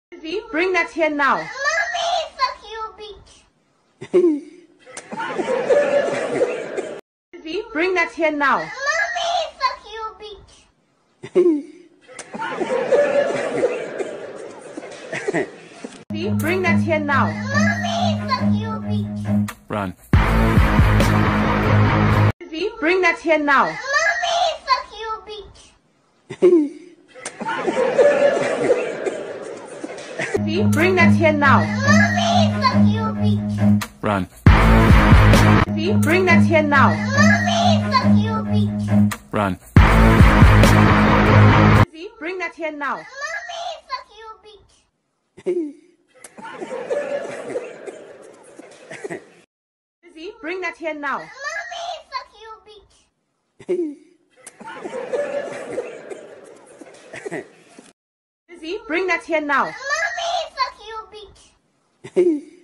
Lizzie, bring that here now. Mommy, fuck you, bitch. Lizzie, bring that here now. Mommy, fuck you, bitch. Lizzie, bring that here now. Mommy, fuck you, bitch. Run. Lizzie, bring that here now. Mommy, fuck you, bitch. Lizzie, bring that here now. Mommy, fuck you, bitch. Run. Lizzie, bring that here now. Mommy, fuck you, bitch. Run. Lizzie, bring that here now. Mommy, fuck you, bitch. Lizzie, bring that here now. Mommy, fuck you, bitch. Lizzie, bring that here now. Mommy, fuck you, bitch.